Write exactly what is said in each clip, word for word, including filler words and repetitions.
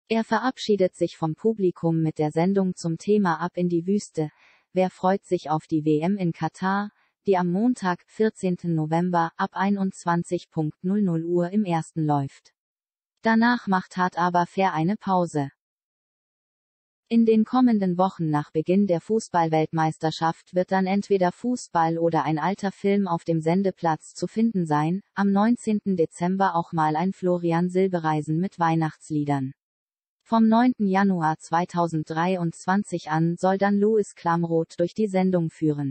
Er verabschiedet sich vom Publikum mit der Sendung zum Thema Ab in die Wüste. Wer freut sich auf die W M in Katar, die am Montag, vierzehnten November, ab einundzwanzig Uhr im Ersten läuft. Danach macht Hart aber fair eine Pause. In den kommenden Wochen nach Beginn der Fußball-Weltmeisterschaft wird dann entweder Fußball oder ein alter Film auf dem Sendeplatz zu finden sein, am neunzehnten Dezember auch mal ein Florian Silbereisen mit Weihnachtsliedern. Vom neunten Januar zweitausenddreiundzwanzig an soll dann Louis Klamroth durch die Sendung führen.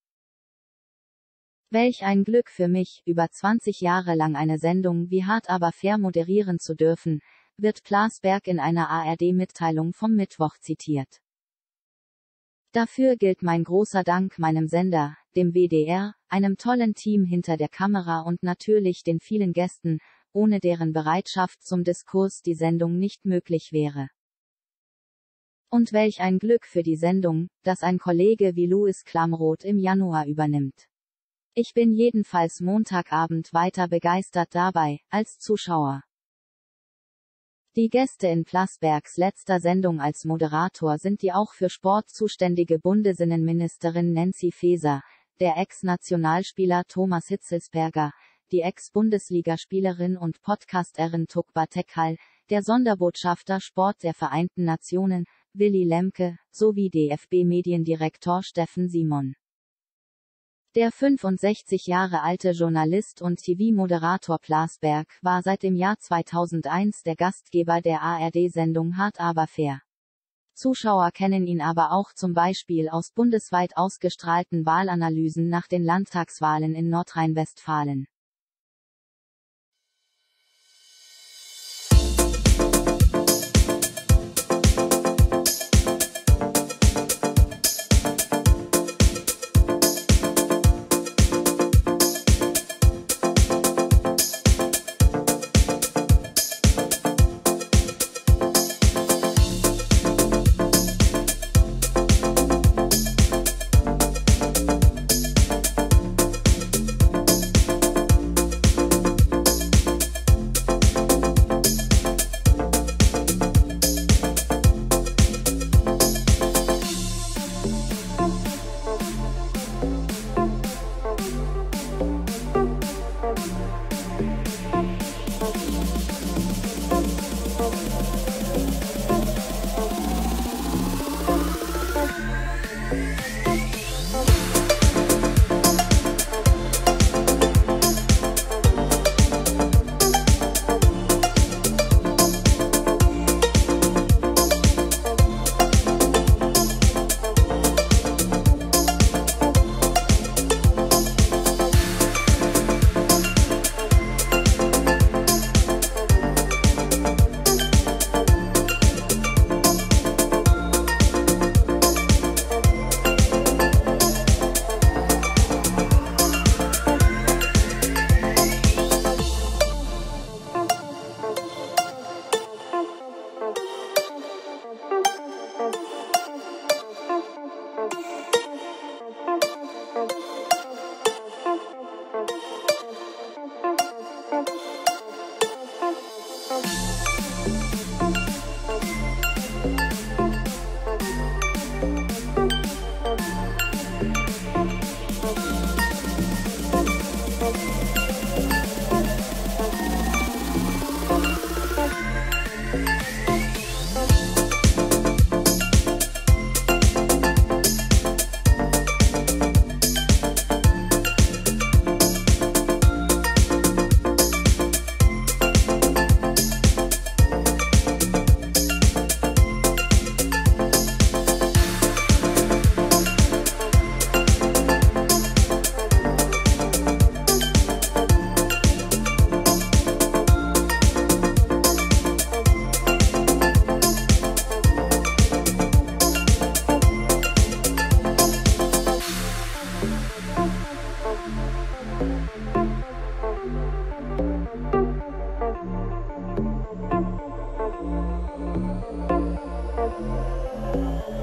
Welch ein Glück für mich, über zwanzig Jahre lang eine Sendung wie Hart aber fair moderieren zu dürfen, wird Plasberg in einer A R D-Mitteilung vom Mittwoch zitiert. Dafür gilt mein großer Dank meinem Sender, dem W D R, einem tollen Team hinter der Kamera und natürlich den vielen Gästen, ohne deren Bereitschaft zum Diskurs die Sendung nicht möglich wäre. Und welch ein Glück für die Sendung, dass ein Kollege wie Louis Klamroth im Januar übernimmt. Ich bin jedenfalls Montagabend weiter begeistert dabei, als Zuschauer. Die Gäste in Plasbergs letzter Sendung als Moderator sind die auch für Sport zuständige Bundesinnenministerin Nancy Faeser, der Ex-Nationalspieler Thomas Hitzelsperger, die Ex-Bundesligaspielerin und Podcasterin Tugba Tekkal, der Sonderbotschafter Sport der Vereinten Nationen, Willy Lemke, sowie D F B-Mediendirektor Steffen Simon. Der fünfundsechzig Jahre alte Journalist und T V-Moderator Plasberg war seit dem Jahr zweitausendeins der Gastgeber der A R D-Sendung Hart aber fair. Zuschauer kennen ihn aber auch zum Beispiel aus bundesweit ausgestrahlten Wahlanalysen nach den Landtagswahlen in Nordrhein-Westfalen.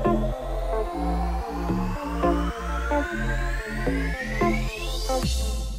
Thank you.